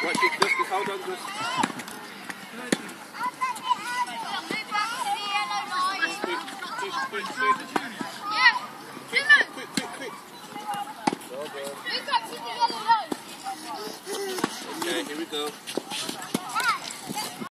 Right, just hold on, just. Quick. Okay, here we go.